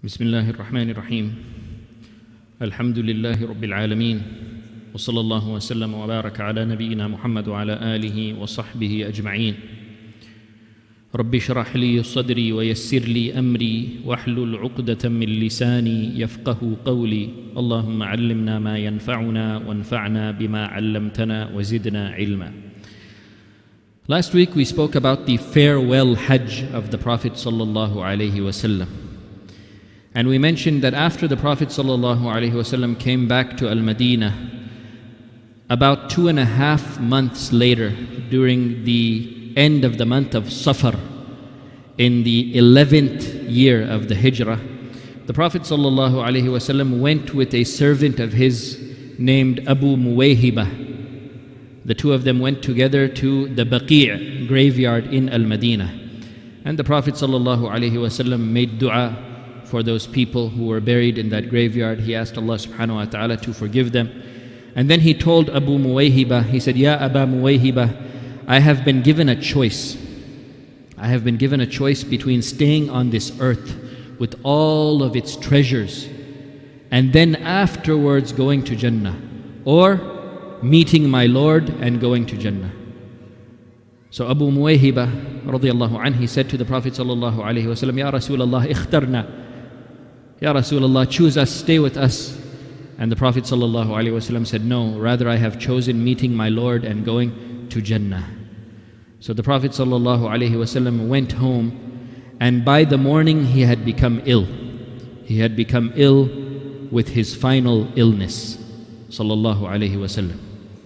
بسم الله الرحمن الرحيم الحمد لله رب العالمين وصلى الله وسلم وبارك على نبينا محمد وعلى آله وصحبه أجمعين رب اشرح لي صدري ويسر لي أمري واحلل عقدة من لساني يفقه قولي اللهم علمنا ما ينفعنا وانفعنا بما علمتنا وزدنا علما. Last week we spoke about the farewell Hajj of the Prophet sallallahu alaihi wasallam. And we mentioned that after the Prophet ﷺ came back to Al-Madinah, about 2.5 months later, during the end of the month of Safar, in the 11th year of the Hijrah, the Prophet ﷺ went with a servant of his named Abu Muwayhibah. The two of them went together to the Baqi' graveyard in Al-Madinah. And the Prophet ﷺ made dua for those people who were buried in that graveyard. He asked Allah subhanahu wa ta'ala to forgive them. And then he told Abu Muwayhibah, he said, Ya Aba Muwayhibah, I have been given a choice. I have been given a choice between staying on this earth with all of its treasures and then afterwards going to Jannah, or meeting my Lord and going to Jannah. So Abu Muwayhibah radiallahu anhu, he said to the Prophet sallallahu alaihi wasallam, Ya Rasulullah, ikhtarna. Ya Rasulullah, choose us, stay with us. And the Prophet ﷺ said, no, rather I have chosen meeting my Lord and going to Jannah. So the Prophet ﷺ went home, and by the morning he had become ill. He had become ill with his final illness, sallallahu alaihi wasallam.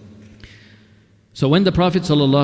So when the Prophet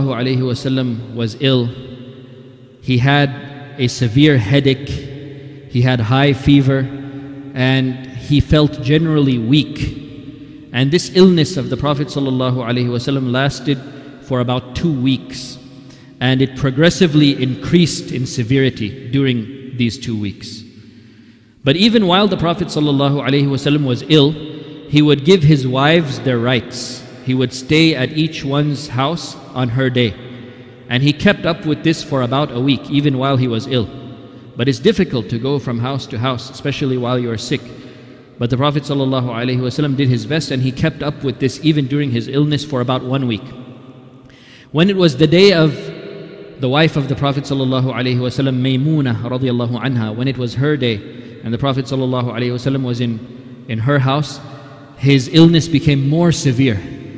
ﷺ was ill, he had a severe headache, he had high fever, and he felt generally weak. And this illness of the Prophet ﷺ lasted for about 2 weeks, and it progressively increased in severity during these 2 weeks. But even while the Prophet ﷺ was ill, he would give his wives their rights. He would stay at each one's house on her day. And he kept up with this for about a week, even while he was ill. But it's difficult to go from house to house, especially while you are sick. But the Prophet ﷺ did his best, and he kept up with this even during his illness for about 1 week. When it was the day of the wife of the Prophet ﷺ, Maymunah radiallahu anha, when it was her day, and the Prophet ﷺ was in her house, his illness became more severe.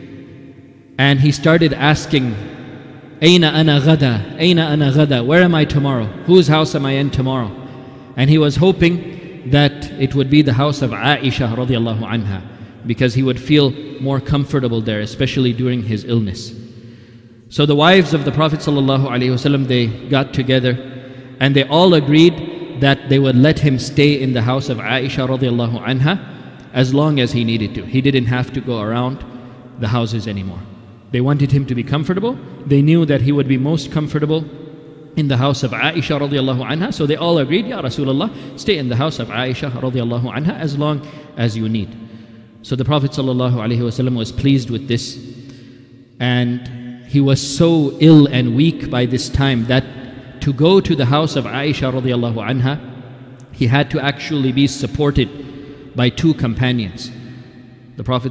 And he started asking, Aina ana ghada, Aina ana ghada, where am I tomorrow? Whose house am I in tomorrow? And he was hoping that it would be the house of Aisha radiallahu anha, because he would feel more comfortable there, especially during his illness. So the wives of the Prophet ﷺ, they got together, and they all agreed that they would let him stay in the house of Aisha radiallahu anha as long as he needed to. He didn't have to go around the houses anymore. They wanted him to be comfortable. They knew that he would be most comfortable in the house of Aisha radiallahu anha. So they all agreed, Ya Rasulullah, stay in the house of Aisha radiallahu anha as long as you need. So the Prophet ﷺ was pleased with this. And he was so ill and weak by this time that to go to the house of Aisha radiallahu anha, he had to actually be supported by 2 companions. The Prophet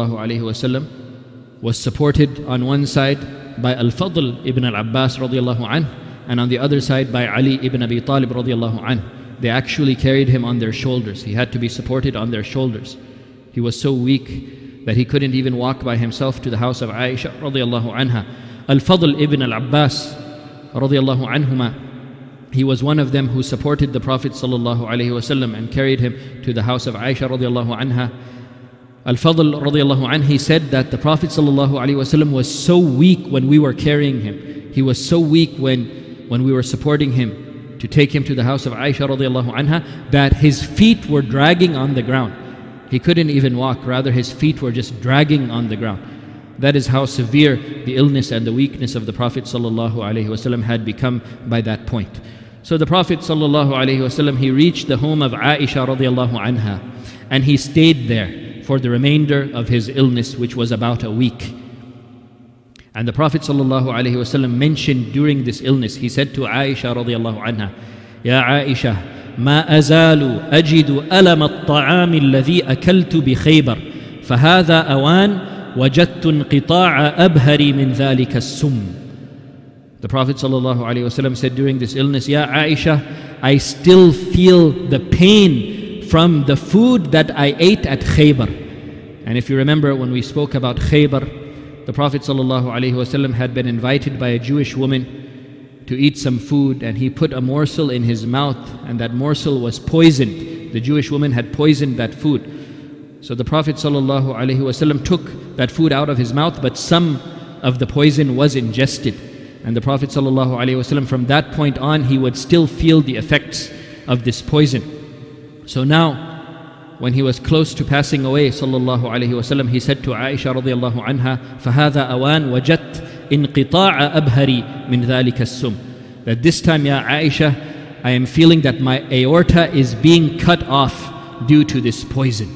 ﷺ was supported on one side by Al-Fadl ibn al-Abbas radiallahu anh, and on the other side by Ali ibn Abi Talib radiallahu anh. They actually carried him on their shoulders. He had to be supported on their shoulders. He was so weak that he couldn't even walk by himself to the house of Aisha radiallahu anha. Al-Fadl ibn al-Abbas radiallahu anhuma, he was one of them who supported the Prophet sallallahu alaihi wasallam and carried him to the house of Aisha radiallahu anha. Al-Fadl radiallahu anh, he said that the Prophet sallallahu alaihi wasallam was so weak when we were carrying him. He was so weak when we were supporting him to take him to the house of Aisha radiallahu anha, that his feet were dragging on the ground. He couldn't even walk, rather his feet were just dragging on the ground. That is how severe the illness and the weakness of the Prophet sallallahu alaihi wasallam had become by that point. So the Prophet sallallahu alaihi wasallam, he reached the home of Aisha radiallahu anha, and he stayed there for the remainder of his illness, which was about a week. And the Prophet ﷺ mentioned during this illness, he said to Aisha radiallahu anha, Ya Aisha, ما أزال أجد ألم الطعام الذي أكلت بخيبر فهذا أوان وجدت انقطاع أبهري من ذلك السم. The Prophet ﷺ said during this illness, Ya Aisha, I still feel the pain from the food that I ate at Khaybar. And if you remember when we spoke about Khaybar, the Prophet ﷺ had been invited by a Jewish woman to eat some food, and he put a morsel in his mouth, and that morsel was poisoned. The Jewish woman had poisoned that food. So the Prophet ﷺ took that food out of his mouth, but some of the poison was ingested. And the Prophet ﷺ, from that point on, he would still feel the effects of this poison. So now, when he was close to passing away, ﷺ, he said to Aisha radiallahu anha, فَهَذَا أَوَانْ وَجَدْتْ إِنْقِطَاعَ أَبْهَرِي مِنْ ذَلِكَ السُّمْ. That this time, Ya Aisha, I am feeling that my aorta is being cut off due to this poison.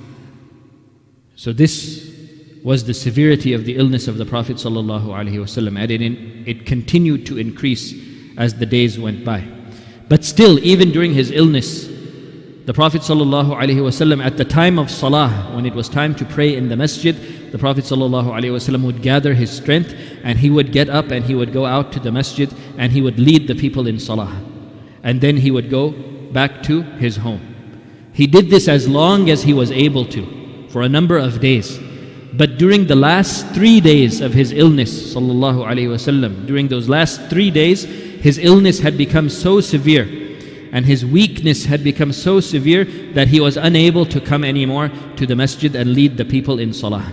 So this was the severity of the illness of the Prophet ﷺ, and it continued to increase as the days went by. But still, even during his illness, the Prophet ﷺ, at the time of Salah, when it was time to pray in the masjid, the Prophet ﷺ would gather his strength, and he would get up and he would go out to the masjid, and he would lead the people in Salah. And then he would go back to his home. He did this as long as he was able to, for a number of days. But during the last 3 days of his illness, sallallahu alaihi wasallam, during those last 3 days, his illness had become so severe and his weakness had become so severe that he was unable to come anymore to the masjid and lead the people in salah.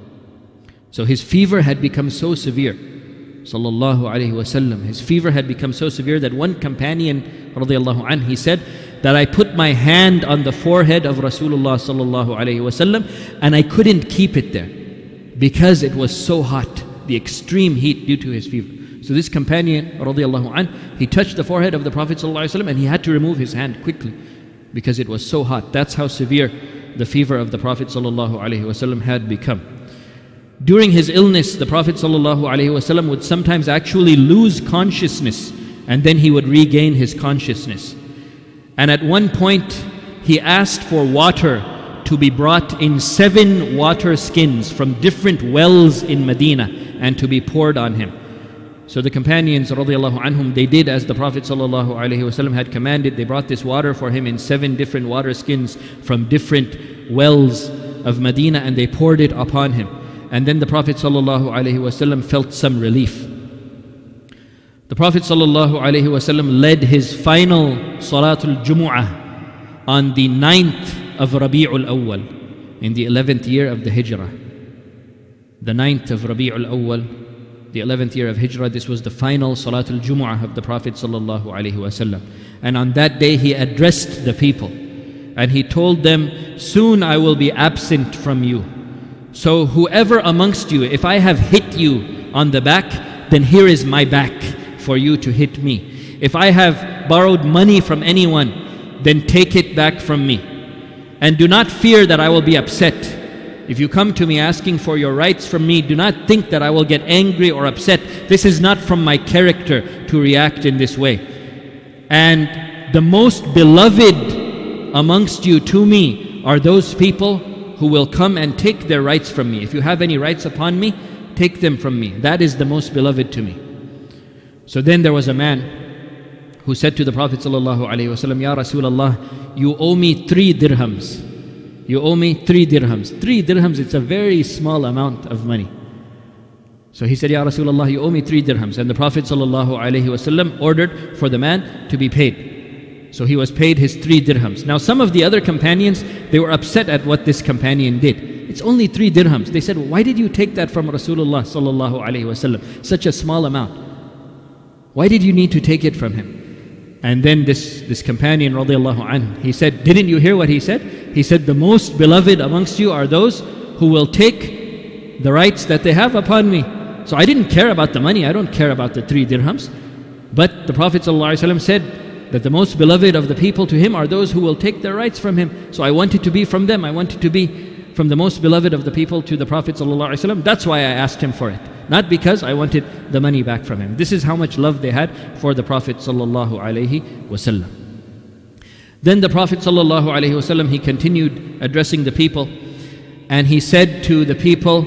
So his fever had become so severe, sallallahu alaihi wasallam. His fever had become so severe that one companion, radiallahu anh, he said that I put my hand on the forehead of Rasulullah sallallahu alaihi wasallam and I couldn't keep it there because it was so hot, the extreme heat due to his fever. So this companion, radiallahu anh, he touched the forehead of the Prophet sallallahu alaihi wasallam and he had to remove his hand quickly because it was so hot. That's how severe the fever of the Prophet sallallahu alaihi wasallam had become. During his illness, the Prophet ﷺ would sometimes actually lose consciousness and then he would regain his consciousness. And at one point, he asked for water to be brought in 7 water skins from different wells in Medina and to be poured on him. So the companions, radiallahu anhum, they did as the Prophet ﷺ had commanded. They brought this water for him in 7 different water skins from different wells of Medina and they poured it upon him. And then the Prophet ﷺ felt some relief. The Prophet ﷺ led his final Salatul Jumu'ah on the 9th of Rabi'ul Awwal, in the 11th year of the Hijrah. The 9th of Rabi'ul Awwal, the 11th year of Hijrah, this was the final Salatul Jumu'ah of the Prophet ﷺ. And on that day he addressed the people and he told them, soon I will be absent from you. So whoever amongst you, if I have hit you on the back, then here is my back for you to hit me. If I have borrowed money from anyone, then take it back from me. And do not fear that I will be upset. If you come to me asking for your rights from me, do not think that I will get angry or upset. This is not from my character to react in this way. And the most beloved amongst you to me are those people who will come and take their rights from me. If you have any rights upon me, take them from me. That is the most beloved to me. So then there was a man who said to the Prophet ﷺ, Ya Rasulullah, you owe me 3 dirhams. You owe me 3 dirhams. 3 dirhams, it's a very small amount of money. So he said, Ya Rasulullah, you owe me 3 dirhams. And the Prophet ﷺ ordered for the man to be paid. So he was paid his 3 dirhams. Now some of the other companions, they were upset at what this companion did. It's only 3 dirhams. They said, why did you take that from Rasulullah sallallahu alaihi wasallam? Such a small amount. Why did you need to take it from him? And then this companion, radiallahu anhu, he said, didn't you hear what he said? He said, the most beloved amongst you are those who will take the rights that they have upon me. So I didn't care about the money. I don't care about the 3 dirhams. But the Prophet sallallahu alaihi wasallam said, that the most beloved of the people to him are those who will take their rights from him. So I wanted to be from them. I wanted to be from the most beloved of the people to the Prophet ﷺ. That's why I asked him for it. Not because I wanted the money back from him. This is how much love they had for the Prophet ﷺ. Then the Prophet ﷺ, he continued addressing the people, and he said to the people,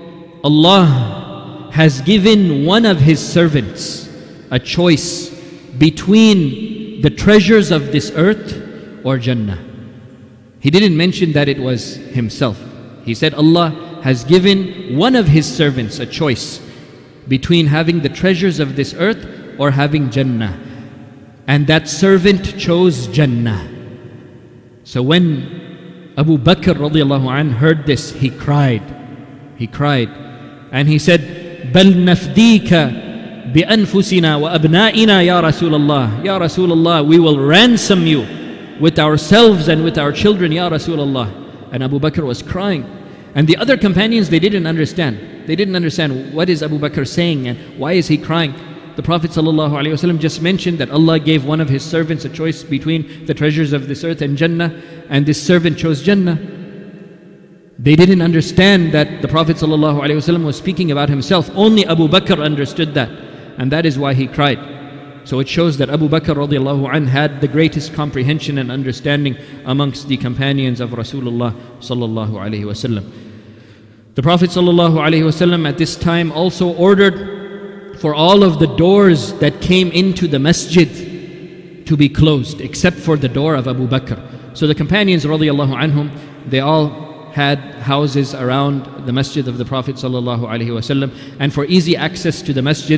Allah has given one of His servants a choice between the treasures of this earth or Jannah. He didn't mention that it was himself. He said Allah has given one of His servants a choice between having the treasures of this earth or having Jannah. And that servant chose Jannah. So when Abu Bakr radiallahu anh heard this, he cried. He cried. And he said, بَلْ نَفْدِيكَ بِأَنفُسِنَا وَأَبْنَائِنَا يَا رَسُولَ اللَّهِ Ya Rasulullah, we will ransom you with ourselves and with our children, Ya Rasulullah. And Abu Bakr was crying. And the other companions, they didn't understand. They didn't understand what is Abu Bakr saying and why is he crying. The Prophet ﷺ just mentioned that Allah gave one of His servants a choice between the treasures of this earth and Jannah, and this servant chose Jannah. They didn't understand that the Prophet ﷺ was speaking about himself. Only Abu Bakr understood that, and that is why he cried. So it shows that Abu Bakr radiallahu anh had the greatest comprehension and understanding amongst the companions of Rasulullah sallallahu alaihi wasallam. The Prophet sallallahu alaihi wasallam at this time also ordered for all of the doors that came into the masjid to be closed, except for the door of Abu Bakr. So the companions radiallahu anhum, they all had houses around the masjid of the Prophet sallallahu alaihi wasallam, and for easy access to the masjid,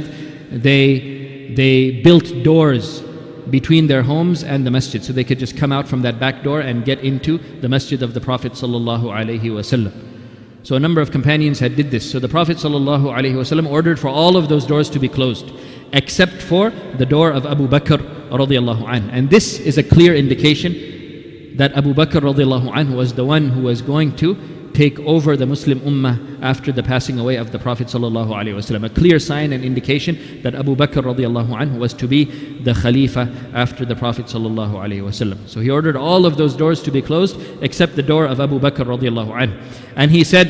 they built doors between their homes and the masjid, so they could just come out from that back door and get into the masjid of the Prophet sallallahu alaihi wasallam. So a number of companions had did this. So the Prophet ﷺ ordered for all of those doors to be closed, except for the door of Abu Bakr radiallahu anh. And this is a clear indication that Abu Bakr radiallahu anh was the one who was going to take over the Muslim Ummah after the passing away of the Prophet ﷺ. A clear sign and indication that Abu Bakr radiallahu anh was to be the Khalifa after the Prophet ﷺ. So he ordered all of those doors to be closed except the door of Abu Bakr radiallahu anh. And he said,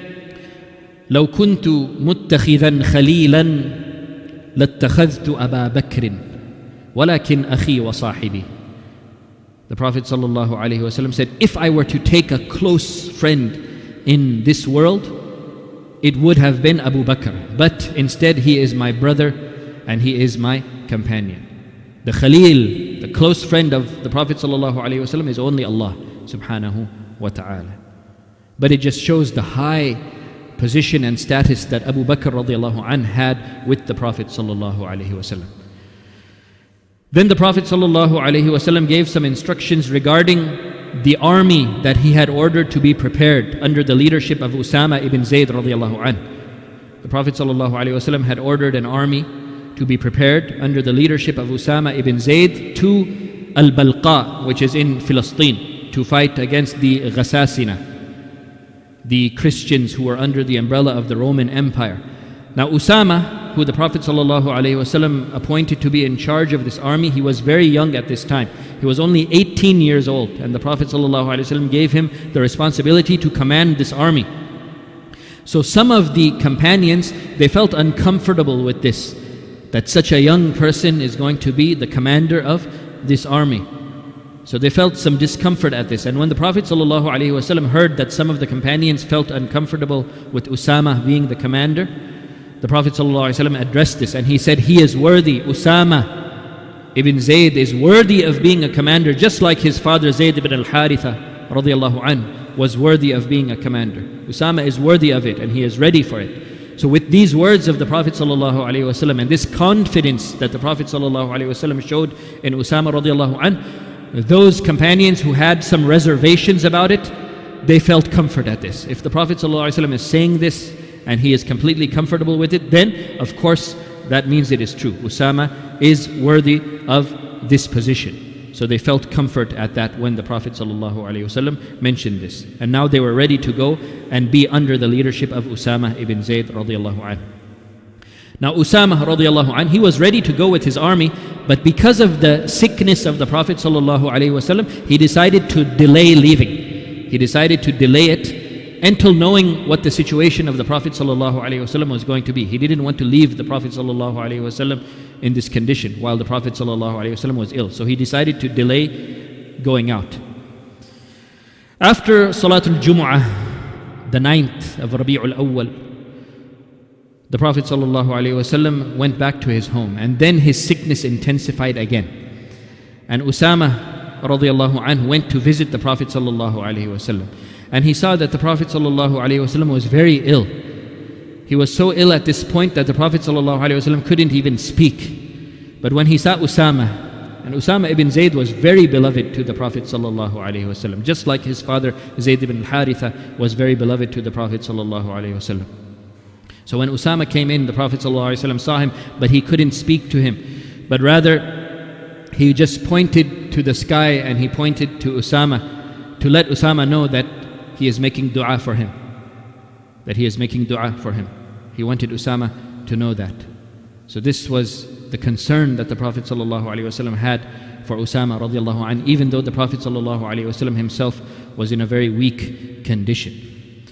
لو كنت متخذا خليلا لاتخذت أبا بكر ولكن أخي وصاحبي. The Prophet ﷺ said, if I were to take a close friend in this world, it would have been Abu Bakr. But instead he is my brother and he is my companion. The Khalil, the close friend of the Prophet ﷺ is only Allah subhanahu wa ta'ala. But it just shows the high position and status that Abu Bakr radiallahu anh had with the Prophet ﷺ. Then the Prophet ﷺ gave some instructions regarding the army that he had ordered to be prepared under the leadership of Usama ibn Zayd radiallahu anh. The Prophet ﷺ had ordered an army to be prepared under the leadership of Usama ibn Zayd to Al-Balqa, which is in Palestine, to fight against the Ghasasina, the Christians who were under the umbrella of the Roman Empire. Now Usama, who the Prophet ﷺ appointed to be in charge of this army, he was very young at this time. He was only 18 years old, and the Prophet ﷺ gave him the responsibility to command this army. So some of the companions, they felt uncomfortable with this, that such a young person is going to be the commander of this army. So they felt some discomfort at this. And when the Prophet ﷺ heard that some of the companions felt uncomfortable with Usama being the commander, the Prophet ﷺ addressed this and he said, he is worthy, Usama ibn Zayd is worthy of being a commander, just like his father Zayd ibn al-Haritha radiallahu anh was worthy of being a commander. Usama is worthy of it and he is ready for it. So with these words of the Prophet ﷺ and this confidence that the Prophet ﷺ showed in Usama radiallahu anh, those companions who had some reservations about it, they felt comfort at this. If the Prophet ﷺ is saying this and he is completely comfortable with it, then of course that means it is true. Usama is worthy of this position. So they felt comfort at that when the Prophet ﷺ mentioned this. And now they were ready to go and be under the leadership of Usama ibn Zayd radiallahu anh. Now Usama radiallahu anh, he was ready to go with his army, but because of the sickness of the Prophet ﷺ, he decided to delay leaving. He decided to delay it until knowing what the situation of the Prophet ﷺ was going to be. He didn't want to leave the Prophet ﷺ in this condition while the Prophet ﷺ was ill. So he decided to delay going out. After Salatul Jumu'ah, the 9th of Rabi'ul Awwal, the Prophet ﷺ went back to his home, and then his sickness intensified again. And Usama radiallahu anhu went to visit the Prophet ﷺ, and he saw that the Prophet ﷺ was very ill. He was so ill at this point that the Prophet ﷺ couldn't even speak. But when he saw Usama, and Usama ibn Zayd was very beloved to the Prophet ﷺ, just like his father Zayd ibn Haritha was very beloved to the Prophet ﷺ. So when Usama came in, the Prophet ﷺ saw him, but he couldn't speak to him. But rather, he just pointed to the sky and he pointed to Usama to let Usama know that he is making dua for him. That he is making dua for him. He wanted Usama to know that. So this was the concern that the Prophet ﷺ had for Usama radiallahu anhu, even though the Prophet ﷺ himself was in a very weak condition.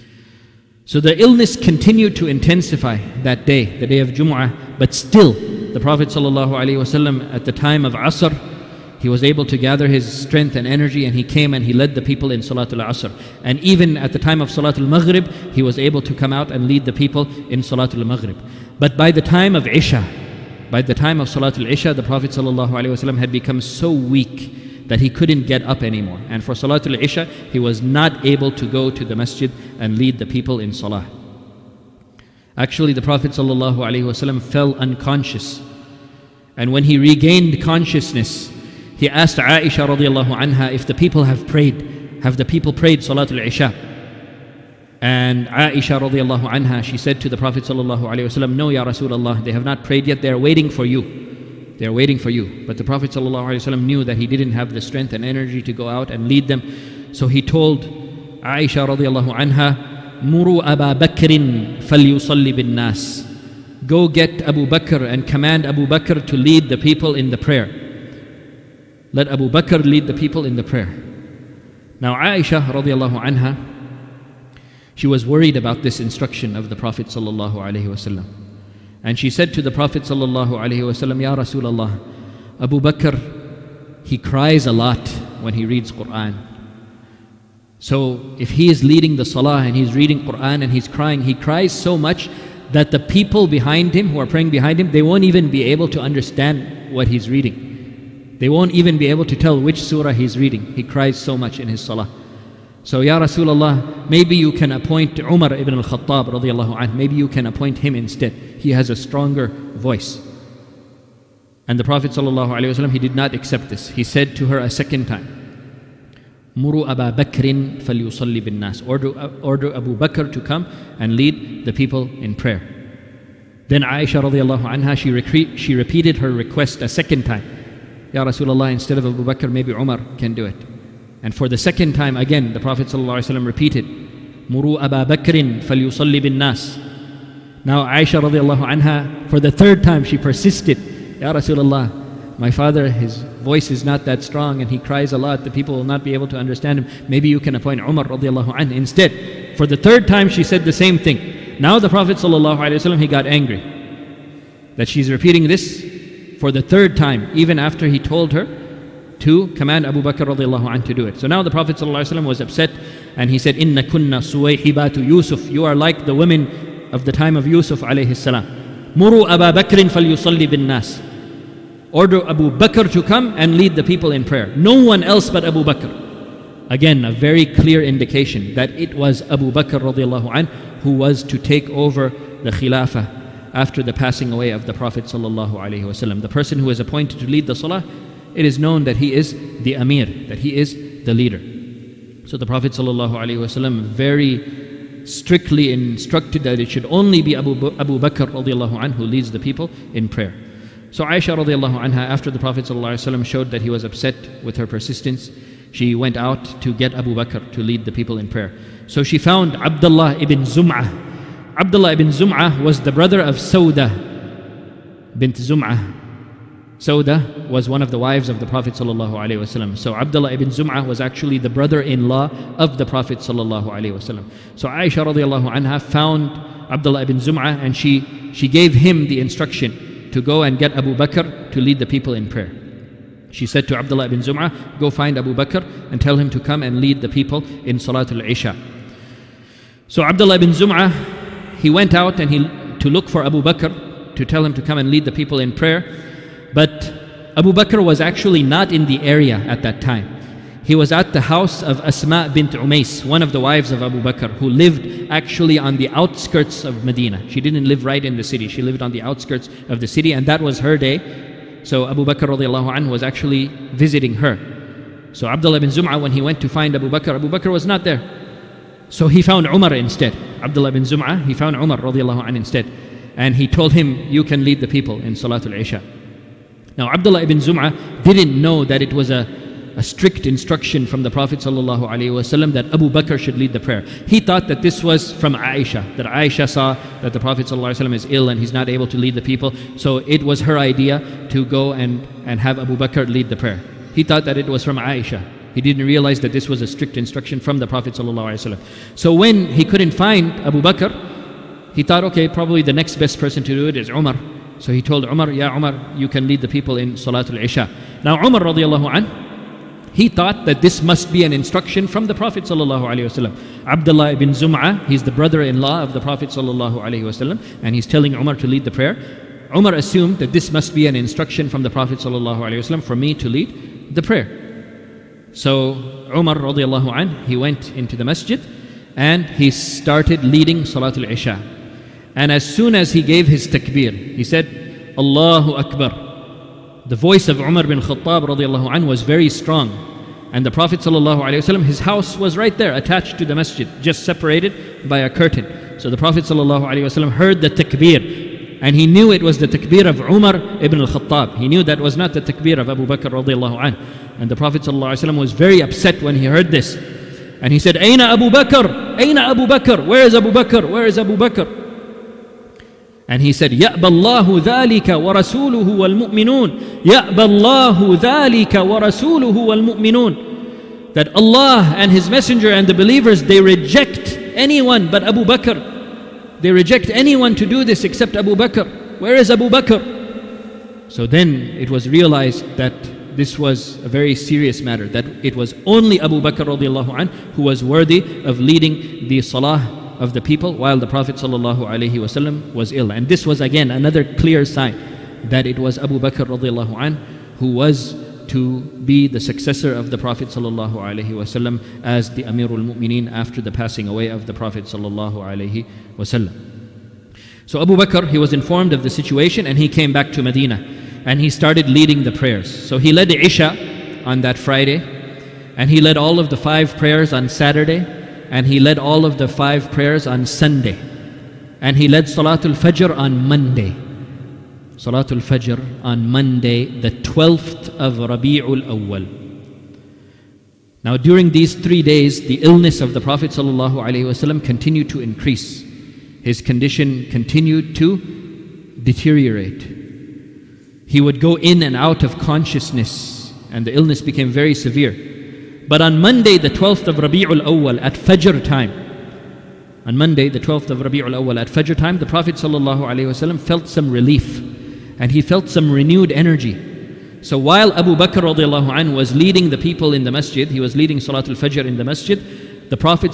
So the illness continued to intensify that day, the day of Jumu'ah, but still the Prophet ﷺ at the time of Asr, he was able to gather his strength and energy, and he came and he led the people in Salatul Asr. And even at the time of Salatul Maghrib, he was able to come out and lead the people in Salatul Maghrib. But by the time of Isha, by the time of Salatul Isha, the Prophet ﷺ had become so weak that he couldn't get up anymore. And for Salatul Isha, he was not able to go to the masjid and lead the people in Salah. Actually, the Prophet ﷺ fell unconscious. And when he regained consciousness, he asked Aisha radiallahu anha if the people have prayed. Have the people prayed Salatul Isha? And Aisha radiallahu anha, she said to the Prophet ﷺ, no, Ya Rasulullah, they have not prayed yet, they are waiting for you. They are waiting for you. But the Prophet ﷺ knew that he didn't have the strength and energy to go out and lead them. So he told Aisha radiallahu anha, Muru Aba Bakrin falyusalli bin nas. Go get Abu Bakr and command Abu Bakr to lead the people in the prayer. Let Abu Bakr lead the people in the prayer. Now Aisha radiallahu anha, she was worried about this instruction of the Prophet sallallahu alaihi wasallam. And she said to the Prophet sallallahu alaihi wasallam, Ya Rasulullah, Abu Bakr, he cries a lot when he reads Quran. So if he is leading the salah and he's reading Quran and he's crying, he cries so much that the people behind him, who are praying behind him, they won't even be able to understand what he's reading. They won't even be able to tell which surah he's reading. He cries so much in his salah. So, Ya Rasulullah, maybe you can appoint Umar ibn al-Khattab radiallahu anhu. Maybe you can appoint him instead. He has a stronger voice. And the Prophet sallallahu alaihi wasallam, he did not accept this. He said to her a second time, Muru Aba Bakrin falyusalli bin nas. Order Abu Bakr to come and lead the people in prayer. Then Aisha radiallahu anha, she repeated her request a second time. Ya Rasulullah, instead of Abu Bakr, maybe Umar can do it. And for the second time again, the Prophet ﷺ repeated, Muru Aba Bakrin falyusalli bin nas. Now Aisha radiallahu anha, for the third time she persisted, Ya Rasulullah, my father, his voice is not that strong and he cries a lot, the people will not be able to understand him. Maybe you can appoint Umar radiallahu anhu instead. For the third time she said the same thing. Now the Prophet ﷺ, he got angry that she's repeating this for the third time, even after he told her to command Abu Bakr radiallahu anhu to do it. So now the Prophet ﷺ was upset and he said, Inna kunna suwayhibatu Yusuf. You are like the women of the time of Yusuf alayhi salam. Muru Aba Bakrin falyusalli bin nas. Order Abu Bakr to come and lead the people in prayer. No one else but Abu Bakr. Again, a very clear indication that it was Abu Bakr radiallahu anhu who was to take over the khilafah after the passing away of the Prophet sallallahu alaihi wasallam. The person who is appointed to lead the salah, it is known that he is the Amir, that he is the leader. So the Prophet ﷺ very strictly instructed that it should only be Abu Bakr radiallahu anhu who leads the people in prayer. So Aisha radiallahu anha, after the Prophet ﷺ showed that he was upset with her persistence, she went out to get Abu Bakr to lead the people in prayer. So she found Abdullah ibn Zum'ah. Abdullah ibn Zum'ah was the brother of Sauda bint Zum'ah. Sauda was one of the wives of the Prophet ﷺ. So Abdullah ibn Zum'ah was actually the brother-in-law of the Prophet ﷺ. So Aisha radiallahu anha found Abdullah ibn Zum'ah and she gave him the instruction to go and get Abu Bakr to lead the people in prayer. She said to Abdullah ibn Zum'ah, go find Abu Bakr and tell him to come and lead the people in Salatul Isha. So Abdullah ibn Zum'ah, he went out and to look for Abu Bakr to tell him to come and lead the people in prayer. But Abu Bakr was actually not in the area at that time. He was at the house of Asma bint Umays, one of the wives of Abu Bakr, who lived actually on the outskirts of Medina. She didn't live right in the city. She lived on the outskirts of the city, and that was her day. So Abu Bakr radiallahu anhu was actually visiting her. So Abdullah ibn Zum'ah, when he went to find Abu Bakr was not there. So he found Umar instead. Abdullah ibn Zum'ah, he found Umar radiallahu anhu instead. And he told him, you can lead the people in Salatul Isha. Now Abdullah ibn Zum'ah didn't know that it was a strict instruction from the Prophet ﷺ that Abu Bakr should lead the prayer. He thought that this was from Aisha, that Aisha saw that the Prophet ﷺ is ill and he's not able to lead the people. So it was her idea to go and have Abu Bakr lead the prayer. He thought that it was from Aisha. He didn't realize that this was a strict instruction from the Prophet ﷺ. So when he couldn't find Abu Bakr, he thought, okay, probably the next best person to do it is Umar. So he told Umar, Ya Umar, you can lead the people in Salatul Isha. Now Umar radiallahu anhu, he thought that this must be an instruction from the Prophet ﷺ. Abdullah ibn Zum'ah, he's the brother-in-law of the Prophet ﷺ, and he's telling Umar to lead the prayer. Umar assumed that this must be an instruction from the Prophet ﷺ for me to lead the prayer. So Umar radiallahu anh, he went into the masjid and he started leading Salatul Isha. And as soon as he gave his takbir, he said, Allahu Akbar. The voice of Umar bin Khattab radiallahu anh was very strong. And the Prophet ﷺ, his house was right there attached to the masjid, just separated by a curtain. So the Prophet ﷺ heard the takbir, and he knew it was the takbir of Umar ibn al-Khattab. He knew that was not the takbir of Abu Bakr radiallahu anh. And the Prophet ﷺ was very upset when he heard this. And he said, Aina Abu Bakr? Aina Abu Bakr? Where is Abu Bakr? Where is Abu Bakr? And he said, يَأْبَى اللَّهُ ذَلِكَ وَرَسُولُهُ وَالْمُؤْمِنُونَ يَأْبَى اللَّهُ ذَلِكَ وَرَسُولُهُ وَالْمُؤْمِنُونَ That Allah and His Messenger and the believers, they reject anyone but Abu Bakr. They reject anyone to do this except Abu Bakr. Where is Abu Bakr? So then it was realized that this was a very serious matter, that it was only Abu Bakr radiallahu anh who was worthy of leading the salah of the people while the Prophet ﷺ was ill. And this was again another clear sign that it was Abu Bakr radiallahu anh who was to be the successor of the Prophet ﷺ as the Amirul Mu'mineen after the passing away of the Prophet ﷺ. So Abu Bakr, he was informed of the situation and he came back to Medina and he started leading the prayers. So he led the Isha on that Friday, and he led all of the 5 prayers on Saturday, and he led all of the 5 prayers on Sunday, and he led Salatul Fajr on Monday. Salatul Fajr on Monday, the 12th of Rabi'ul Awwal. Now during these 3 days, the illness of the Prophet ﷺ continued to increase. His condition continued to deteriorate. He would go in and out of consciousness, and the illness became very severe. But on Monday, the 12th of Rabi'ul Awwal at Fajr time, on Monday, the 12th of Rabi'ul Awwal at Fajr time, the Prophet ﷺ felt some relief, and he felt some renewed energy. So while Abu Bakr radiallahu anh was leading the people in the masjid, he was leading Salatul Fajr in the masjid, the Prophet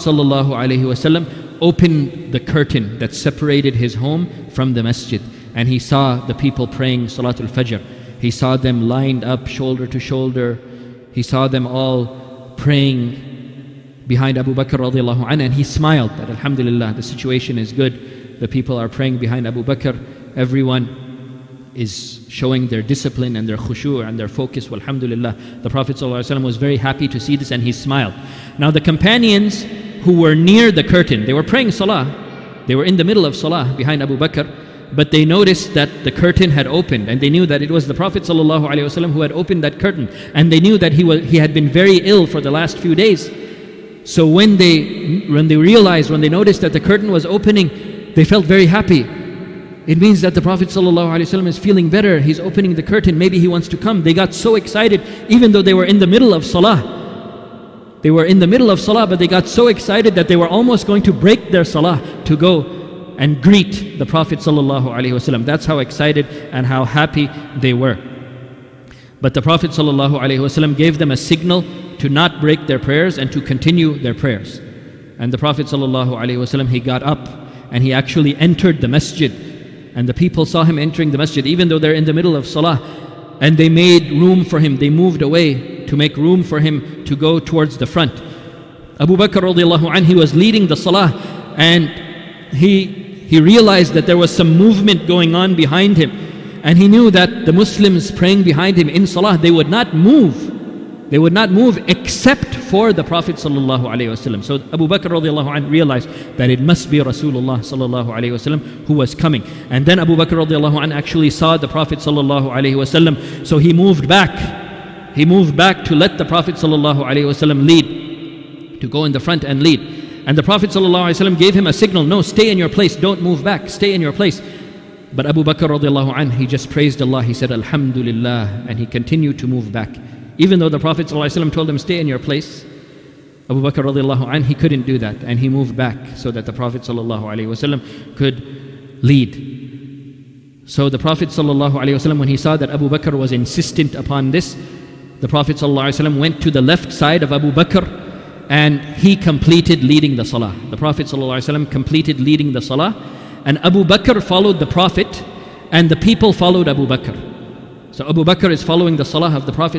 ﷺ opened the curtain that separated his home from the masjid, and he saw the people praying Salatul Fajr. He saw them lined up shoulder to shoulder. He saw them all praying behind Abu Bakr radiallahu anh, and he smiled that alhamdulillah, the situation is good. The people are praying behind Abu Bakr. Everyone is showing their discipline and their khushu' and their focus. Alhamdulillah. The Prophet ﷺ was very happy to see this, and he smiled. Now the companions who were near the curtain, they were praying salah. They were in the middle of salah behind Abu Bakr, but they noticed that the curtain had opened, and they knew that it was the Prophet ﷺ who had opened that curtain, and they knew that he had been very ill for the last few days. So when they noticed that the curtain was opening, they felt very happy. It means that the Prophet ﷺ is feeling better. He's opening the curtain. Maybe he wants to come. They got so excited, even though they were in the middle of salah. They were in the middle of salah, but they got so excited that they were almost going to break their salah to go and greet the Prophet ﷺ. That's how excited and how happy they were. But the Prophet ﷺ gave them a signal to not break their prayers and to continue their prayers. And the Prophet ﷺ, he got up and he actually entered the masjid. And the people saw him entering the masjid, even though they're in the middle of salah. And they made room for him. They moved away to make room for him to go towards the front. Abu Bakr radiallahu anh, he was leading the salah, and he realized that there was some movement going on behind him. And he knew that the Muslims praying behind him in salah, they would not move. They would not move except for the Prophet sallallahu alaihi wasallam. So Abu Bakr radiallahu anh realized that it must be Rasulullah sallallahu alaihi wasallam who was coming. And then Abu Bakr radiallahu anh actually saw the Prophet sallallahu alaihi wasallam. So he moved back. He moved back to let the Prophet sallallahu alaihi wasallam lead, to go in the front and lead. And the Prophet ﷺ gave him a signal, no, stay in your place, don't move back, stay in your place. But Abu Bakr radiallahu anh, he just praised Allah, he said Alhamdulillah, and he continued to move back. Even though the Prophet ﷺ told him, stay in your place, Abu Bakr radiallahu anh, he couldn't do that, and he moved back so that the Prophet ﷺ could lead. So the Prophet ﷺ, when he saw that Abu Bakr was insistent upon this, the Prophet ﷺ went to the left side of Abu Bakr, and he completed leading the salah. The Prophet ﷺ completed leading the salah, and Abu Bakr followed the Prophet, and the people followed Abu Bakr. So Abu Bakr is following the salah of the Prophet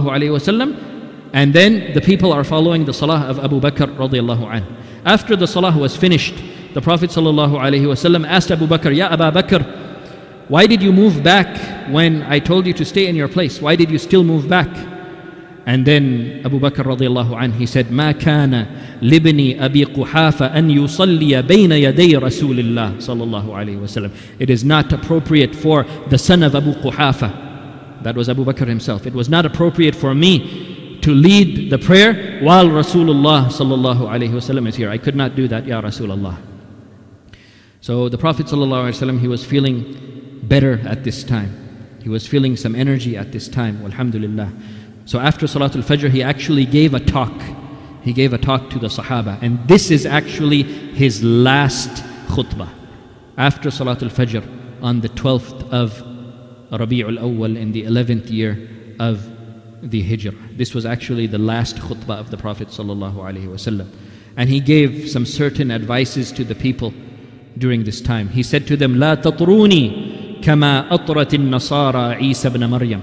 ﷺ, and then the people are following the salah of Abu Bakr radiallahu anh. After the salah was finished, the Prophet ﷺ asked Abu Bakr, Ya Abu Bakr, why did you move back when I told you to stay in your place? Why did you still move back? And then Abu Bakr radiallahu anh, he said, ما كان لابن أبي قحافة أن يصلي بين يدي رسول الله صلى الله عليه وسلم. It is not appropriate for the son of Abu Quhafa, that was Abu Bakr himself, it was not appropriate for me to lead the prayer while Rasulullah sallallahu alaihi wasallam is here. I could not do that, Ya Rasulullah. So the Prophet sallallahu alaihi wasallam, he was feeling better at this time. He was feeling some energy at this time, alhamdulillah. So after Salatul Fajr, he actually gave a talk. He gave a talk to the Sahaba. And this is actually his last khutbah. After Salatul Fajr, on the 12th of Rabi'ul Awwal, in the 11th year of the Hijrah. This was actually the last khutbah of the Prophet sallallahu alaihi wasallam. And he gave some certain advices to the people during this time. He said to them, لا تطروني كما أطرت النصارى عيسى بن مريم.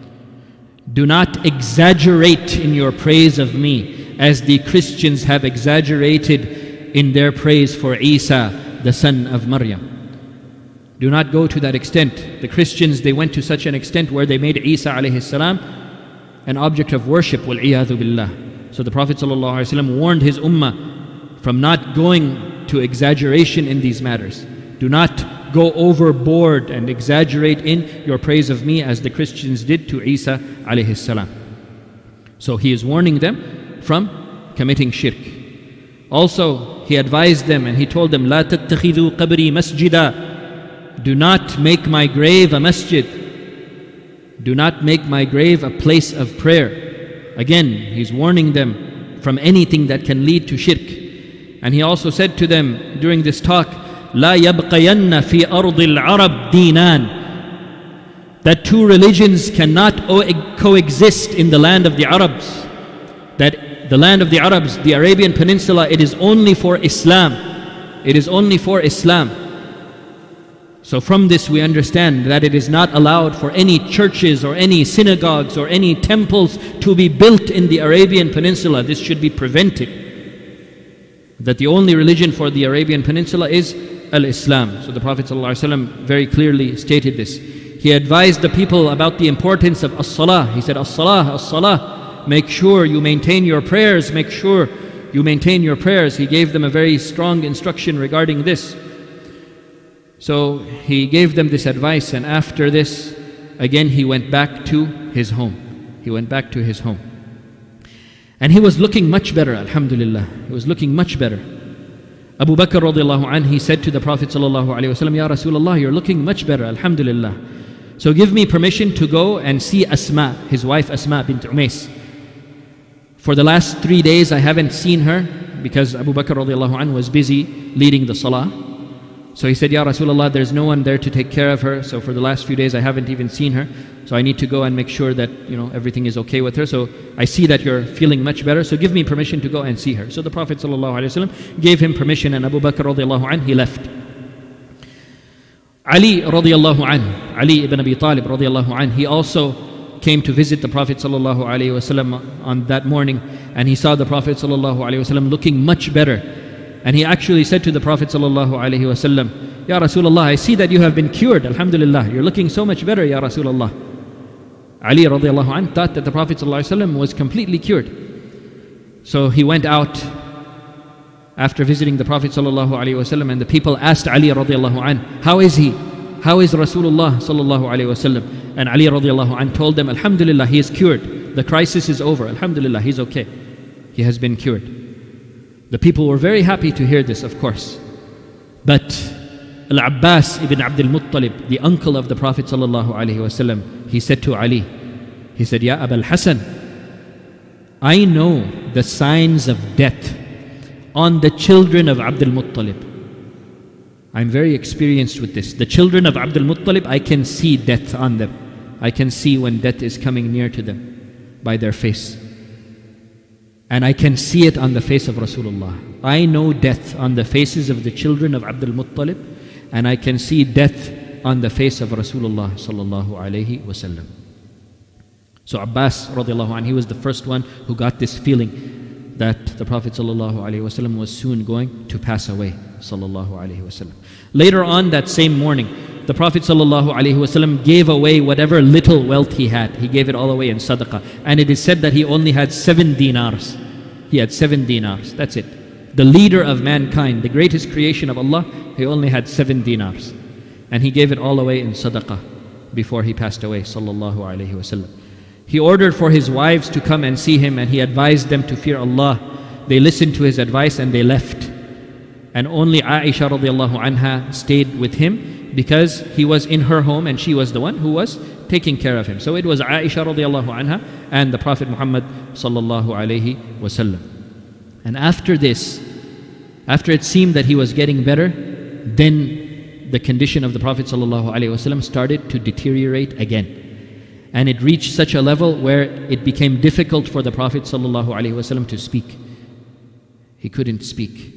Do not exaggerate in your praise of me as the Christians have exaggerated in their praise for Isa, the son of Maryam. Do not go to that extent. The Christians, they went to such an extent where they made Isa alayhi salam an object of worship, wal-iyadhu billah. So the Prophet ﷺ warned his ummah from not going to exaggeration in these matters. Do not go overboard and exaggerate in your praise of me as the Christians did to Isa alayhi salam. So he is warning them from committing shirk. Also, he advised them and he told them, لا تتخذوا قبري مسجدا. Do not make my grave a masjid. Do not make my grave a place of prayer. Again, he's warning them from anything that can lead to shirk. And he also said to them during this talk, لا يبقين في أرض العرب دينان. That two religions cannot coexist in the land of the Arabs. That the land of the Arabs, the Arabian Peninsula, it is only for Islam. It is only for Islam. So from this we understand that it is not allowed for any churches or any synagogues or any temples to be built in the Arabian Peninsula. This should be prevented. That the only religion for the Arabian Peninsula is Al-Islam. So the Prophet ﷺ very clearly stated this. He advised the people about the importance of as-salah. He said, as-salah, as-salah. Make sure you maintain your prayers. Make sure you maintain your prayers. He gave them a very strong instruction regarding this. So he gave them this advice, and after this, again he went back to his home. He went back to his home. And he was looking much better, alhamdulillah. He was looking much better. Abu Bakr radiallahu anh, he said to the Prophet sallallahu alaihi wasallam, Ya Rasulullah, you're looking much better, alhamdulillah. So give me permission to go and see Asma, his wife Asma bint Umays. For the last 3 days I haven't seen her because Abu Bakr radiallahu anh was busy leading the salah. So he said, Ya Rasulullah, there's no one there to take care of her. So for the last few days I haven't even seen her. So I need to go and make sure that everything is okay with her. So I see that you're feeling much better. So give me permission to go and see her. So the Prophet ﷺ gave him permission, and Abu Bakr radiallahu anhu, he left. Ali radiallahu anhu, Ali ibn Abi Talib radiallahu anhu, he also came to visit the Prophet ﷺ on that morning, and he saw the Prophet ﷺ looking much better. And he actually said to the Prophet ﷺ, Ya Rasulullah, I see that you have been cured, alhamdulillah. You're looking so much better, Ya Rasulullah. Ali radiallahu anhu thought that the Prophet ﷺ was completely cured. So he went out after visiting the Prophet ﷺ, and the people asked Ali radiallahu anhu, how is he? How is Rasulullah sallallahu alayhi wasallam? And Ali radiallahu anhu told them, alhamdulillah, he is cured. The crisis is over. Alhamdulillah, he's okay. He has been cured. The people were very happy to hear this, of course. But Al-Abbas ibn Abdul Muttalib, the uncle of the Prophet sallallahu alayhi wasallam, he said to Ali, he said, Ya Abul Hasan, I know the signs of death on the children of Abdul Muttalib. I'm very experienced with this. The children of Abdul Muttalib, I can see death on them. I can see when death is coming near to them by their face. And I can see it on the face of Rasulullah. I know death on the faces of the children of Abdul Muttalib, and I can see death on the face of Rasulullah sallallahu alayhi wasallam. So Abbas radiallahu anhu, he was the first one who got this feeling that the Prophet sallallahu alayhi wasallam was soon going to pass away sallallahu alayhi wasallam. Later on that same morning, the Prophet sallallahu alayhi wasallam gave away whatever little wealth he had. He gave it all away in sadaqah. And it is said that he only had 7 dinars. He had 7 dinars. That's it. The leader of mankind, the greatest creation of Allah, he only had 7 dinars. And he gave it all away in sadaqah before he passed away sallallahu alayhi wasallam. He ordered for his wives to come and see him, and he advised them to fear Allah. They listened to his advice and they left. And only Aisha radiallahu anha stayed with him, because he was in her home and she was the one who was taking care of him. So it was Aisha radiallahu anha and the Prophet Muhammad sallallahu alayhi wasallam. And after this, after it seemed that he was getting better, then the condition of the Prophet sallallahu alayhi wasallam started to deteriorate again. And it reached such a level where it became difficult for the Prophet sallallahu alayhi wasallam to speak. He couldn't speak.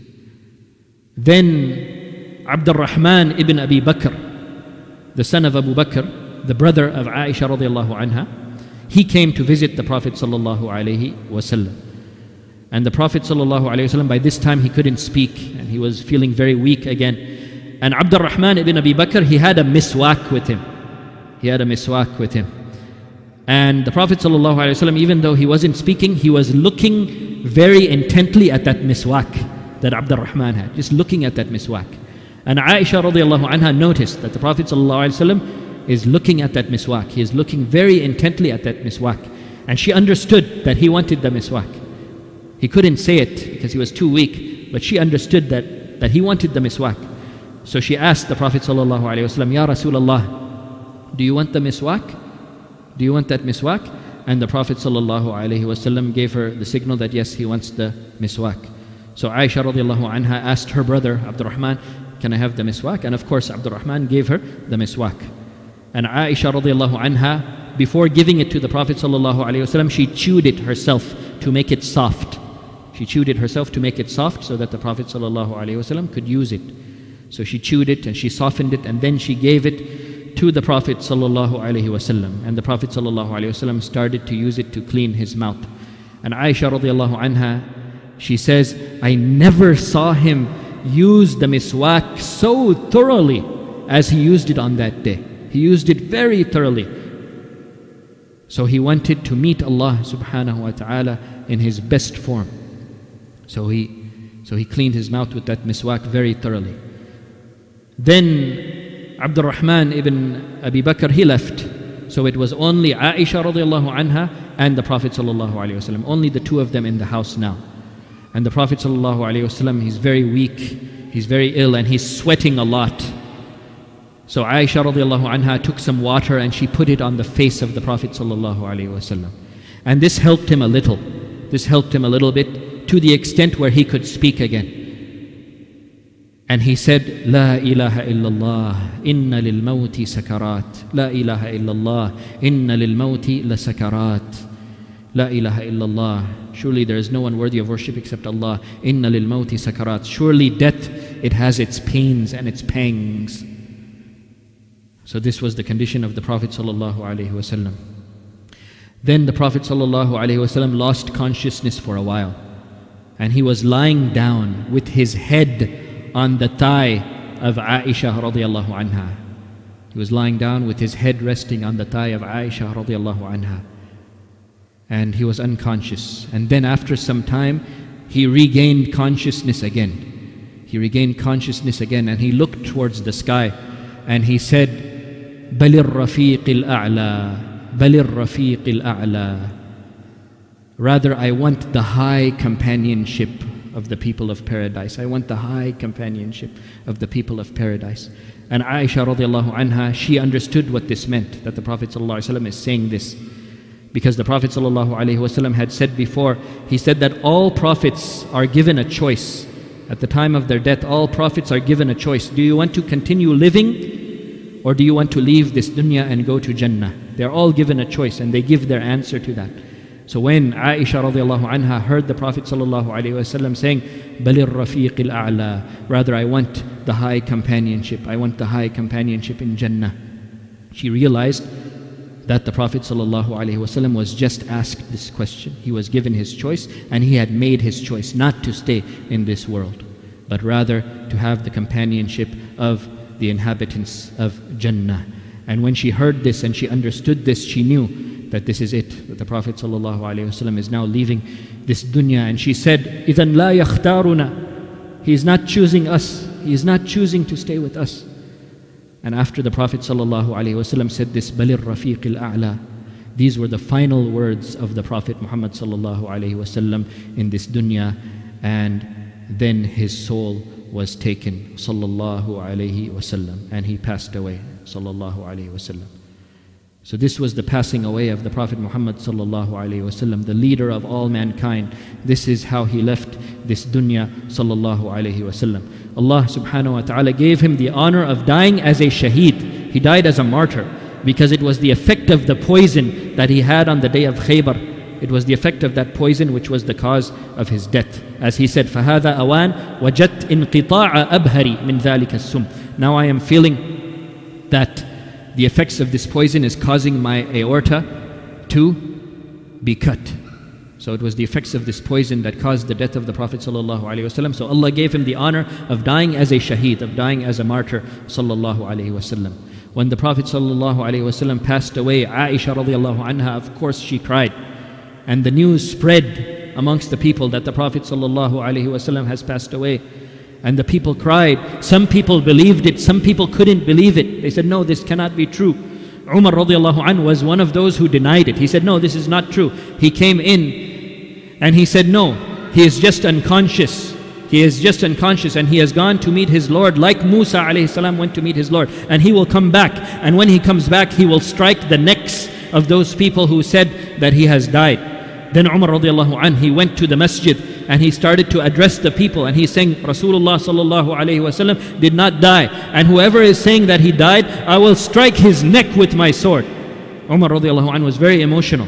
Then Abdul Rahman ibn Abi Bakr, the son of Abu Bakr, the brother of Aisha radiallahu anha, he came to visit the Prophet sallallahu alayhi wasallam. And the Prophet sallallahu alayhi wasallam, by this time he couldn't speak and he was feeling very weak again. And Abdul Rahman ibn Abi Bakr, he had a miswak with him. He had a miswak with him. And the Prophet sallallahu alayhi wasallam, even though he wasn't speaking, he was looking very intently at that miswak that Abdul Rahman had, just looking at that miswak. And Aisha radiallahu anha noticed that the Prophet sallallahu alayhi wasallam is looking at that miswak. He is looking very intently at that miswak. And she understood that he wanted the miswak. He couldn't say it because he was too weak, but she understood that he wanted the miswak. So she asked the Prophet sallallahu alayhi wasallam, Ya Rasulullah, do you want the miswak? Do you want that miswak? And the Prophet sallallahu alayhi wasallam gave her the signal that yes, he wants the miswak. So Aisha radiallahu anha asked her brother Abdul Rahman, can I have the miswak? And of course Abdul Rahman gave her the miswak. And Aisha radiallahu anha, before giving it to the Prophet sallallahu alayhi wasallam, she chewed it herself to make it soft. She chewed it herself to make it soft so that the Prophet sallallahu alayhi wasallam could use it. So she chewed it and she softened it, and then she gave it to the Prophet sallallahu alayhi wasallam. And the Prophet sallallahu alayhi wasallam started to use it to clean his mouth. And Aisha radiallahu anha, she says, I never saw him use the miswak so thoroughly as he used it on that day. He used it very thoroughly. So he wanted to meet Allah subhanahu wa ta'ala in his best form. So he cleaned his mouth with that miswak very thoroughly. Then Abdul Rahman ibn Abi Bakr, he left. So it was only Aisha radiallahu anha and the Prophet sallallahu alayhi wasallam, only the two of them in the house now. And the Prophet sallallahu alayhi wasallam, he's very weak, he's very ill, and he's sweating a lot. So Aisha radiallahu anha took some water and she put it on the face of the Prophet sallallahu alayhi wasallam. And this helped him a little. This helped him a little bit, to the extent where he could speak again. And he said, La ilaha illallah, inna lil mawti sakarat. La ilaha illallah, inna lil mawti la sakarat. La ilaha illallah, surely there is no one worthy of worship except Allah. Inna lil mawti sakarat. Surely death, it has its pains and its pangs. So this was the condition of the Prophet sallallahu alaihi wasallam. Then the Prophet sallallahu alaihi wasallam lost consciousness for a while. And he was lying down with his head on the thigh of Aisha radiallahu anha. He was lying down with his head resting on the thigh of Aisha radiallahu anha. And he was unconscious. And then after some time, he regained consciousness again. He regained consciousness again, and he looked towards the sky and he said, Balir Rafiq al-A'la, Balir Rafiq al-A'la. Rather, I want the high companionship of the people of paradise. I want the high companionship of the people of paradise. And Aisha radiallahu anha, she understood what this meant, that the Prophet sallallahu alaihi wasallam is saying this. Because the Prophet sallallahu alaihi wasallam had said before, he said that all prophets are given a choice. At the time of their death, all prophets are given a choice. Do you want to continue living, or do you want to leave this dunya and go to Jannah? They're all given a choice, and they give their answer to that. So when Aisha radiallahu anha heard the Prophet sallallahu alaihi wasallam saying, Balir Rafiq al-A'la, rather I want the high companionship, I want the high companionship in Jannah, she realized that the Prophet sallallahu alaihi wasallam was just asked this question. He was given his choice, and he had made his choice not to stay in this world, but rather to have the companionship of the inhabitants of Jannah. And when she heard this and she understood this, she knew that this is it, that the Prophet ﷺ is now leaving this dunya. And she said, إِذَنْ لَا يَخْتَارُنَا. He is not choosing us. He is not choosing to stay with us. And after the Prophet ﷺ said this, بَلِ الرَّفِيقِ الْأَعْلَى, these were the final words of the Prophet Muhammad ﷺ in this dunya. And then his soul was taken, sallallahu alayhi wasallam, and he passed away, sallallahu alayhi wasallam. So this was the passing away of the Prophet Muhammad sallallahu alayhi wasallam, the leader of all mankind. This is how he left this dunya, sallallahu alayhi wasallam. Allah subhanahu wa ta'ala gave him the honor of dying as a shaheed. He died as a martyr because it was the effect of the poison that he had on the day of Khaybar. It was the effect of that poison which was the cause of his death. As he said, فَهَذَا أَوَانْ وَجَدْتْ إِنْقِطَاعَ أَبْهَرِ مِنْ ذَلِكَ السُّمْ. Now I am feeling that the effects of this poison is causing my aorta to be cut. So it was the effects of this poison that caused the death of the Prophet ﷺ. So Allah gave him the honor of dying as a shaheed, of dying as a martyr, sallallahu alaihi wasallam. When the Prophet ﷺ passed away, Aisha radiallahu anha, of course she cried. And the news spread amongst the people that the Prophet ﷺ has passed away. And the people cried. Some people believed it, some people couldn't believe it. They said, no, this cannot be true. Umar radiallahu anhu was one of those who denied it. He said, no, this is not true. He came in and he said, no, he is just unconscious. He is just unconscious, and he has gone to meet his Lord like Musa alayhi salam went to meet his Lord. And he will come back. And when he comes back, he will strike the necks of those people who said that he has died. Then Umar radiallahu anhu, he went to the masjid and he started to address the people, and he's saying, Rasulullah sallallahu alayhi wasallam did not die, and whoever is saying that he died, I will strike his neck with my sword. Umar radiallahu anhu was very emotional.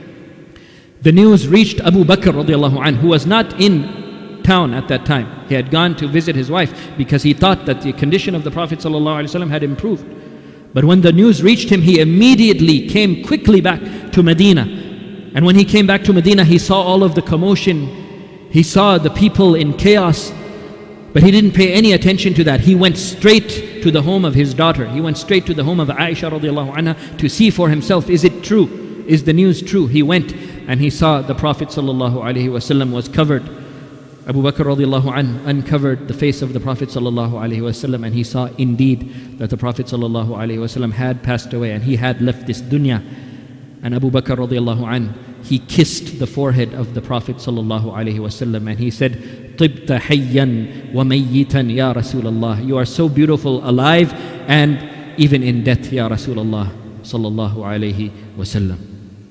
The news reached Abu Bakr radiallahu anhu, who was not in town at that time. He had gone to visit his wife because he thought that the condition of the Prophet sallallahu alayhi wasallam had improved. But when the news reached him, he immediately came quickly back to Medina. And when he came back to Medina, he saw all of the commotion. He saw the people in chaos, but he didn't pay any attention to that. He went straight to the home of his daughter. He went straight to the home of Aisha radiallahu anha to see for himself, is it true? Is the news true? He went and he saw the Prophet sallallahu alaihi wasallam was covered. Abu Bakr radiallahu anhu uncovered the face of the Prophet sallallahu alaihi wasallam, and he saw indeed that the Prophet sallallahu alaihi wasallam had passed away and he had left this dunya. And Abu Bakr radiallahu anhu, he kissed the forehead of the Prophet sallallahu alaihi wasallam, and he said, "Tibta hayyan wa mayyitan ya Rasulullah." You are so beautiful alive and even in death, ya Rasulullah sallallahu alaihi wasallam.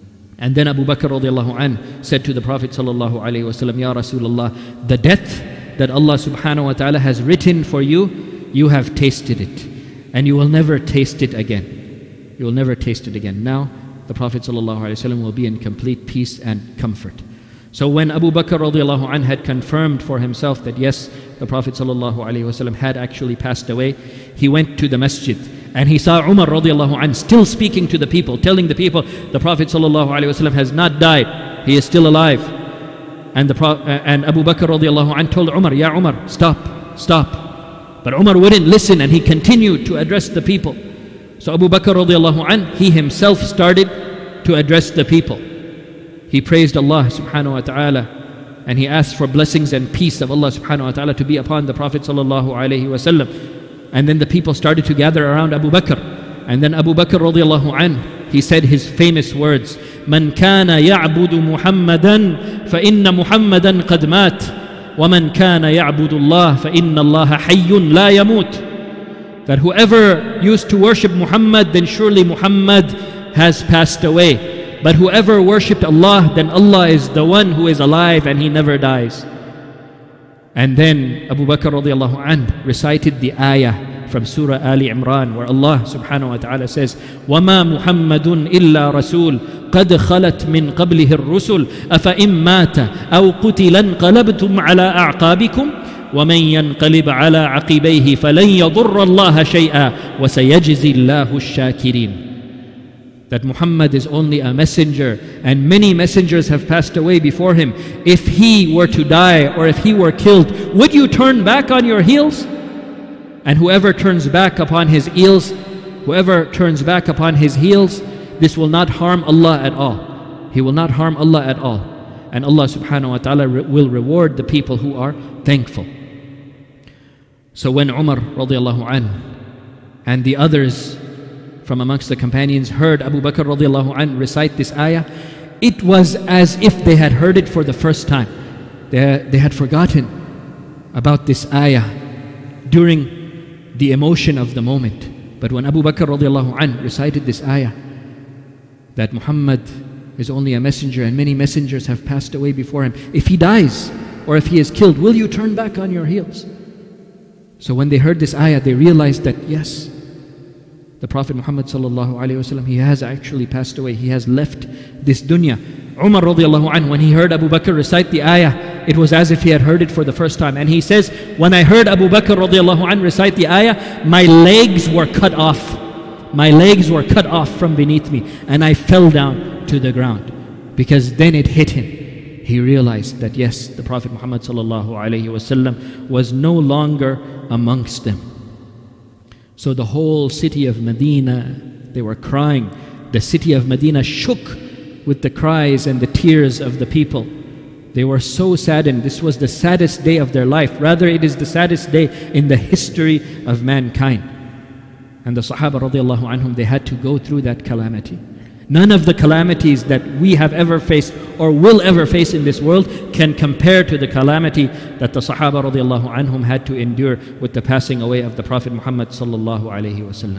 And then Abu Bakr radiallahu anhu said to the Prophet sallallahu alaihi wasallam, "Ya Rasulullah, the death that Allah subhanahu wa ta'ala has written for you, you have tasted it. And you will never taste it again. You will never taste it again. Now, the Prophet ﷺ will be in complete peace and comfort. So when Abu Bakr radiallahu anh had confirmed for himself that yes, the Prophet ﷺ had actually passed away, he went to the masjid and he saw Umar radiallahu anh still speaking to the people, telling the people, the Prophet ﷺ has not died, he is still alive. And Abu Bakr radiallahu anh told Umar, Ya Umar, stop, stop. But Umar wouldn't listen and he continued to address the people. So Abu Bakr radiallahu anh, he himself started to address the people. He praised Allah subhanahu wa ta'ala and he asked for blessings and peace of Allah subhanahu wa ta'ala to be upon the Prophet sallallahu alayhi wa sallam. And then the people started to gather around Abu Bakr. And then Abu Bakr radiallahu anh, he said his famous words, "Man kana ya'budu Muhammadan fa inna Muhammadan qad mat, wa man kana ya'budu Allah fa inna Allah hayyun la yamut." That whoever used to worship Muhammad, then surely Muhammad has passed away. But whoever worshipped Allah, then Allah is the one who is alive and He never dies. And then Abu Bakr radiallahu anh recited the ayah from Surah Ali Imran, where Allah subhanahu wa ta'ala says, وَمَا مُحَمَّدٌ إِلَّا رَسُولٌ قَدْ خَلَتْ مِنْ قَبْلِهِ الرُّسُلُ أَفَإِن مَّاتَ أَوْ قُتِلَ انقَلَبْتُمْ عَلَىٰ أَعْقَابِكُمْ وَمَنْ يَنْقَلِبْ عَلَىٰ عَقِبَيْهِ فَلَنْ يَضُرَّ اللَّهَ شَيْئًا وَسَيَجْزِي اللَّهُ الشَّاكِرِينَ. That Muhammad is only a messenger and many messengers have passed away before him. If he were to die or if he were killed, would you turn back on your heels? And whoever turns back upon his heels, this will not harm Allah at all. He will not harm Allah at all. And Allah subhanahu wa ta'ala will reward the people who are thankful. So when Umar radiallahu anh and the others from amongst the companions heard Abu Bakr radiallahu anh recite this ayah, it was as if they had heard it for the first time. They had forgotten about this ayah during the emotion of the moment. But when Abu Bakr radiallahu anh recited this ayah, that Muhammad is only a messenger and many messengers have passed away before him. If he dies or if he is killed, will you turn back on your heels? So when they heard this ayah, they realized that yes, the Prophet Muhammad sallallahu alayhi wasallam, he has actually passed away. He has left this dunya. Umar radiallahu anh, when he heard Abu Bakr recite the ayah, it was as if he had heard it for the first time. And he says, when I heard Abu Bakr radiallahu anh recite the ayah, my legs were cut off. My legs were cut off from beneath me and I fell down to the ground. Because then it hit him. He realized that yes, the Prophet Muhammad sallallahu alayhi wasallam was no longer amongst them. So the whole city of Medina, they were crying. The city of Medina shook with the cries and the tears of the people. They were so saddened. This was the saddest day of their life. Rather, it is the saddest day in the history of mankind. And the Sahaba radiallahu anhum, they had to go through that calamity. None of the calamities that we have ever faced or will ever face in this world can compare to the calamity that the Sahaba radiallahu anhum had to endure with the passing away of the Prophet Muhammad sallallahu alayhi wasallam.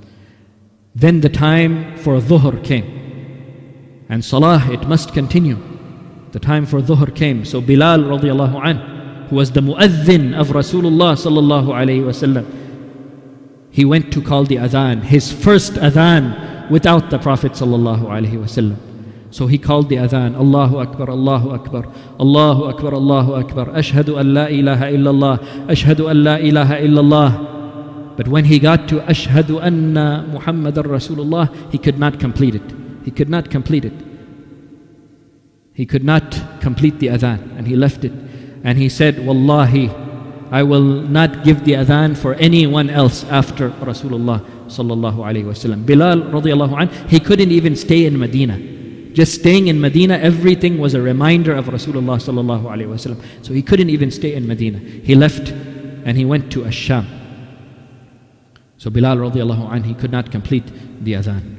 Then the time for Dhuhr came. And Salah, it must continue. The time for Dhuhr came. So Bilal radiallahu anh, who was the mu'adhin of Rasulullah sallallahu alayhi wasallam, he went to call the adhan, his first adhan without the Prophet sallallahu alaihi wasallam. So he called the adhan, Allahu Akbar, Allahu Akbar, Allahu Akbar, Allahu Akbar, Ashhadu an la ilaha illallah, Ashhadu an la ilaha illallah. But when he got to Ashhadu anna Muhammadan Rasulullah, he could not complete it. He could not complete it. He could not complete the adhan and he left it. And he said, Wallahi, I will not give the adhan for anyone else after Rasulullah sallallahu alayhi wasallam. Bilal radiallahu anh, he couldn't even stay in Medina. Just staying in Medina, everything was a reminder of Rasulullah sallallahu alayhi wasallam. So he couldn't even stay in Medina. He left and he went to Ash-Sham. So Bilal radiallahu anh, he could not complete the adhan.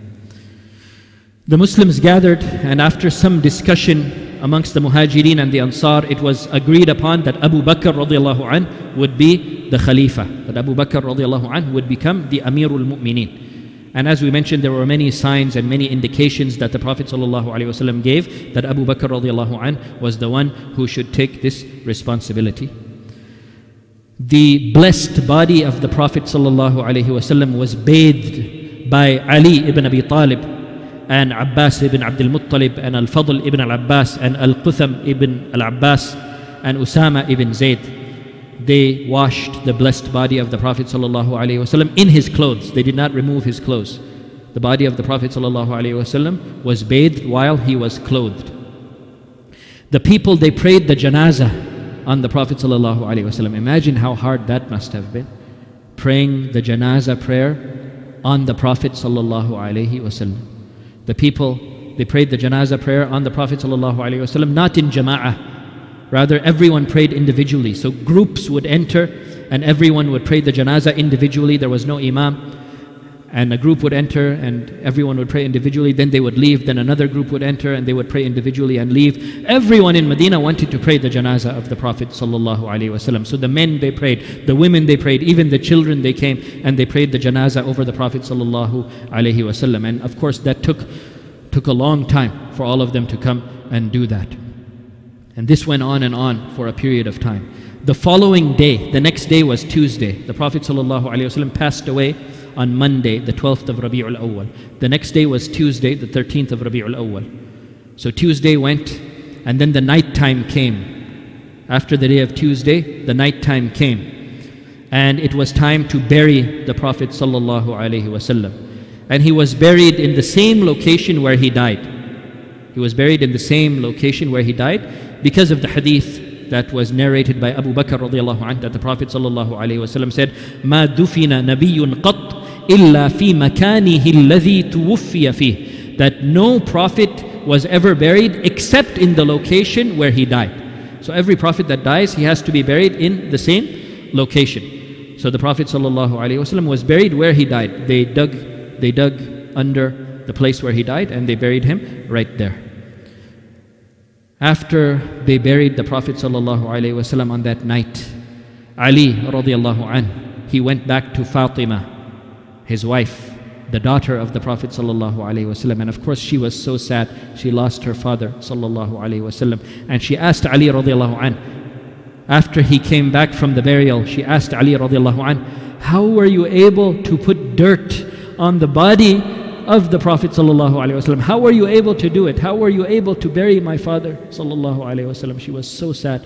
The Muslims gathered, and after some discussion amongst the Muhajirin and the Ansar, it was agreed upon that Abu Bakr radiallahu anh would be the Khalifa, that Abu Bakr radiallahu anh would become the Amirul Mu'mineen. And as we mentioned, there were many signs and many indications that the Prophet sallallahu alaihi wasallam gave that Abu Bakr radiallahu anh was the one who should take this responsibility. The blessed body of the Prophet ﷺ was bathed by Ali ibn Abi Talib and Abbas ibn Abdul Muttalib and Al-Fadl ibn Al-Abbas and Al-Qutham ibn Al-Abbas and Usama ibn Zayd. They washed the blessed body of the Prophet ﷺ in his clothes. They did not remove his clothes. The body of the Prophet ﷺ was bathed while he was clothed. The people, they prayed the janazah on the Prophet ﷺ. Imagine how hard that must have been. Praying the janazah prayer on the Prophet ﷺ. The people, they prayed the janazah prayer on the Prophet ﷺ, not in jama'ah. Rather, everyone prayed individually. So groups would enter and everyone would pray the janazah individually. There was no imam. And a group would enter and everyone would pray individually. Then they would leave. Then another group would enter and they would pray individually and leave. Everyone in Medina wanted to pray the janazah of the Prophet ﷺ. So the men, they prayed. The women, they prayed. Even the children, they came and they prayed the janazah over the Prophet ﷺ. And of course that took a long time for all of them to come and do that. And this went on for a period of time. The following day, the next day was Tuesday. The Prophet ﷺ passed away on Monday, the 12th of Rabi'ul Awwal. The next day was Tuesday, the 13th of Rabi'ul Awwal. So Tuesday went, and then the night time came. After the day of Tuesday, the night time came. And it was time to bury the Prophet ﷺ. And he was buried in the same location where he died. He was buried in the same location where he died because of the hadith that was narrated by Abu Bakr radiallahu anhu, that the Prophet ﷺ said, مَا دُفِنَ نَبِيٌّ قَطْ إِلَّا فِي مَكَانِهِ الَّذِي تُوُفِّيَ فِيهِ. That no prophet was ever buried except in the location where he died. So every prophet that dies, he has to be buried in the same location. So the Prophet ﷺ was buried where he died. They dug under the place where he died and they buried him right there. After they buried the Prophet ﷺ on that night, Ali radiallahu anh, he went back to Fatima, his wife, the daughter of the Prophet ﷺ. And of course she was so sad. She lost her father ﷺ. And she asked Ali radiallahu anh, after he came back from the burial, she asked Ali radiallahu anh, how were you able to put dirt on the body of the Prophet ﷺ? How were you able to do it? How were you able to bury my father ﷺ? She was so sad.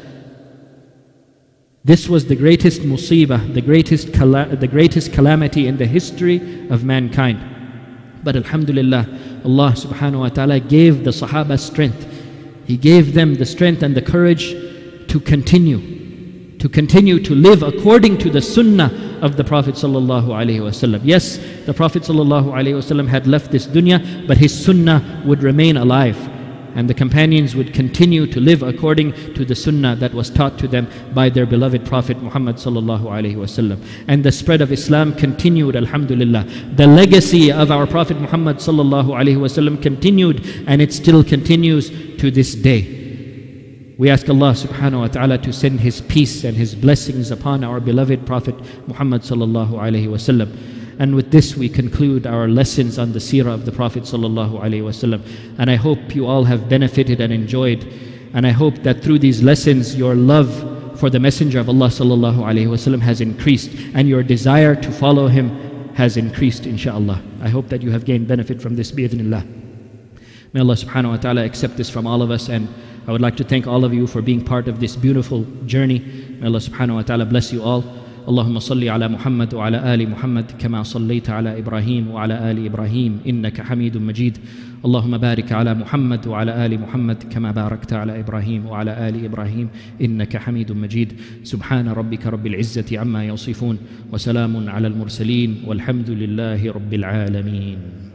This was the greatest musibah, the greatest calamity in the history of mankind. But alhamdulillah, Allah subhanahu wa ta'ala gave the Sahaba strength. He gave them the strength and the courage to continue to live according to the sunnah of the Prophet sallallahu alaihi wasallam. Yes, the Prophet sallallahu alaihi wasallam had left this dunya, but his sunnah would remain alive. And the companions would continue to live according to the sunnah that was taught to them by their beloved Prophet Muhammad sallallahu alaihi wasallam. And the spread of Islam continued, alhamdulillah. The legacy of our Prophet Muhammad sallallahu alaihi wasallam continued, and it still continues to this day. We ask Allah subhanahu wa ta'ala to send His peace and His blessings upon our beloved Prophet Muhammad sallallahu alaihi wasallam. And with this we conclude our lessons on the seerah of the Prophet sallallahu alaihi wasallam. And I hope you all have benefited and enjoyed. And I hope that through these lessons your love for the Messenger of Allah sallallahu alaihi wasallam has increased, and your desire to follow him has increased, inshaAllah. I hope that you have gained benefit from this, bi'idhnillah. May Allah subhanahu wa ta'ala accept this from all of us, and I would like to thank all of you for being part of this beautiful journey. May Allah subhanahu wa ta'ala bless you all. اللهم صل على محمد وعلى آل محمد كما صليت على إبراهيم وعلى آل إبراهيم إنك حميد مجيد. اللهم بارك على محمد وعلى آل محمد كما باركت على إبراهيم وعلى آل إبراهيم إنك حميد مجيد. سبحان ربك رب العزة عما يصفون وسلام على المرسلين والحمد لله رب العالمين.